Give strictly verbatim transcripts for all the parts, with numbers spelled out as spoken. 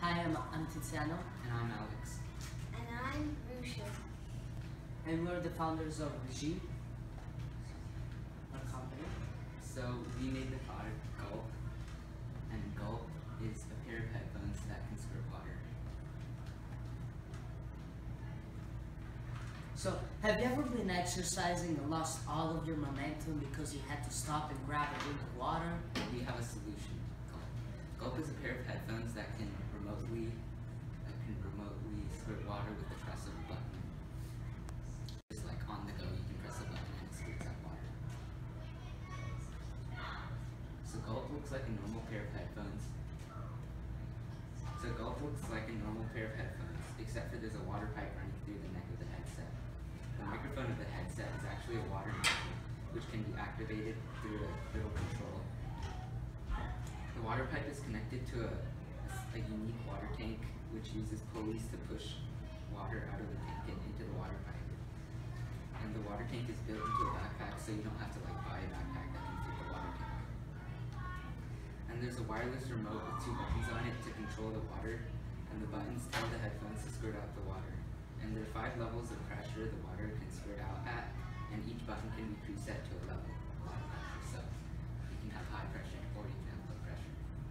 Hi, I'm, I'm Tiziano. And I'm Alex. And I'm Rusha. And we're the founders of Regie, our company. So we made the product Gulp, and Gulp is a pair of headphones that can squirt water. So, have you ever been exercising and lost all of your momentum because you had to stop and grab a drink of water? We have a solution, Gulp. Gulp is a pair of headphones that can remotely that can remotely squirt water with the press of a button. It's like on the go, you can press a button and it squirts out water. So Gulp looks like a normal pair of headphones. So Gulp looks like a normal pair of headphones, except for there's a water pipe running through the neck of the headset. The microphone of the headset is actually a water nozzle, which can be activated through a little control. The water pipe is connected to a, a unique water tank, which uses pulleys to push water out of the tank and into the water pipe. And the water tank is built into a backpack, so you don't have to like buy a backpack that can fit the water tank. And there's a wireless remote with two buttons on it to control the water, and the buttons tell the headphones to squirt out the water. And there are five levels of pressure the water can squirt out at, and each button can be preset to a level of water pressure. So you can have high pressure or you can have low pressure.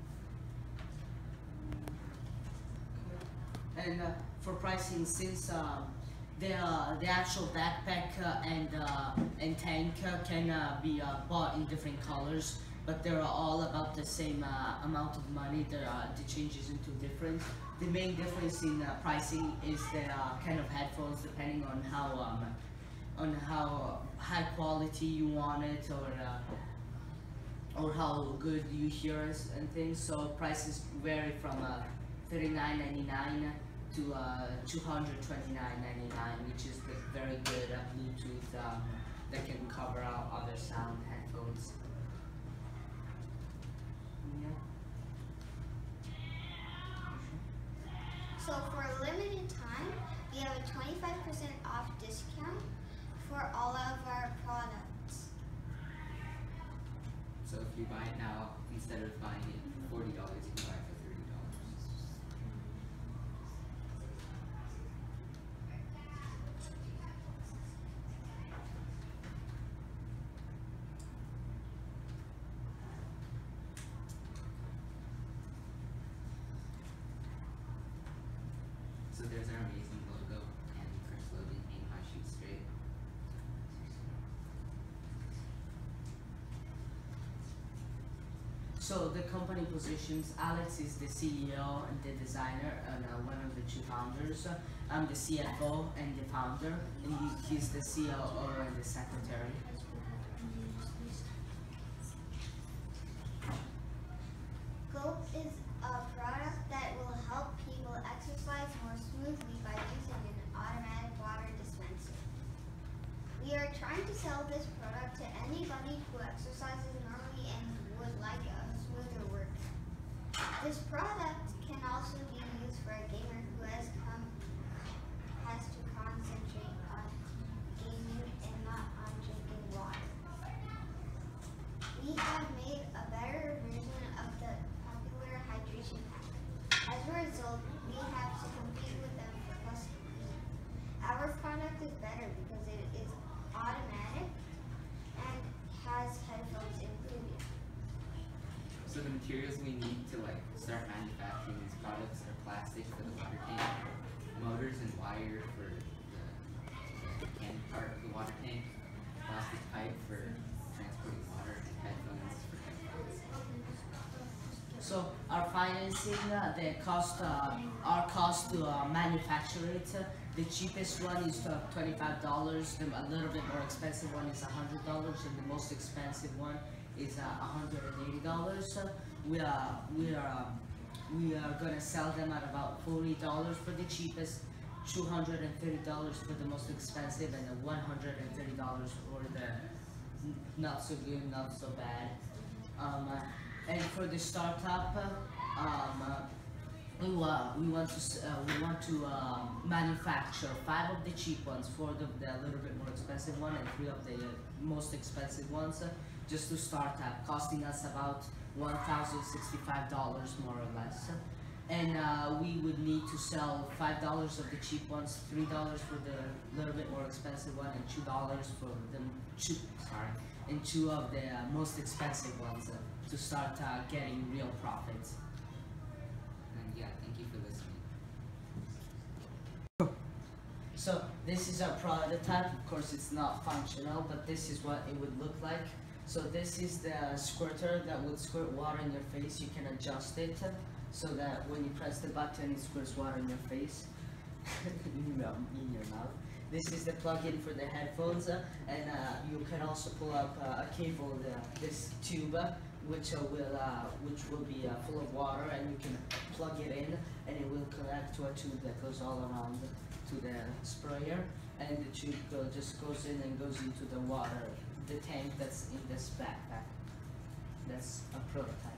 And uh, for pricing, since uh, the uh, the actual backpack uh, and uh, and tank uh, can uh, be uh, bought in different colors, but they're all about the same uh, amount of money. There are the changes into difference. The main difference in uh, pricing is the uh, kind of headphones, depending on how um, on how high quality you want it, or uh, or how good you hear us and things. So prices vary from uh, thirty-nine ninety-nine to uh, two hundred twenty-nine ninety-nine, which is the very good uh, Bluetooth um, that can cover out other sound headphones. Yeah. So for a limited time, we have a twenty-five percent off discount for all of our products. So if you buy it now, instead of buying it for forty dollars, you can buy it for thirty dollars. So there's our amazing logo and our slogan, aim high, shoot straight. So the company positions, Alex is the C E O and the designer and uh, one of the two founders. I'm the C F O and the founder, and he, he's the C O O and the secretary. Gulp is a product that will help people exercise more smoothly by using an automatic water dispenser. We are trying to sell this product to anybody who exercises normally and would like a smoother workout. This product can also be used for a gamer who has come has to concentrate on gaming and not on drinking water. We have made a better version of the popular hydration pack. As a result, we have to compete with them for customers. Our product is better because it is automatic and has headphones included. So the materials we need to like start manufacturing these products are plastic for the water tank, motors and wire for the, the can part of the water tank, plastic pipe for transporting water, and headphones for headphones. So our financing, uh, the cost, uh, our cost to uh, manufacture it, uh, the cheapest one is uh, twenty-five dollars, the a little bit more expensive one is one hundred dollars, and the most expensive one is uh, one hundred eighty dollars. Uh, we are, we are, um, we are gonna sell them at about forty dollars for the cheapest, two hundred thirty dollars for the most expensive, and then one hundred thirty dollars for the n- not so good, not so bad. Um, uh, and for the startup, uh, um, uh, we, uh, we want to s- uh, we want to uh, manufacture five of the cheap ones, four of the, the little bit more expensive one, and three of the uh, most expensive ones, uh, just to start up, costing us about one thousand sixty-five dollars more or less. and uh, we would need to sell five dollars of the cheap ones, three dollars for the little bit more expensive one, and two dollars for the two, sorry, and two of the uh, most expensive ones uh, to start uh, getting real profits. And yeah, thank you for listening. So this is our prototype. Of course, it's not functional, but this is what it would look like. So this is the squirter that would squirt water in your face. You can adjust it so that when you press the button, it squirts water in your face, in, your, in your mouth. This is the plug-in for the headphones, uh, and uh, you can also pull up uh, a cable, the, this tube, uh, which uh, will uh, which will be uh, full of water, and you can plug it in, and it will connect to a tube that goes all around to the sprayer, and the tube go, just goes in and goes into the water, the tank that's in this backpack. That's a prototype.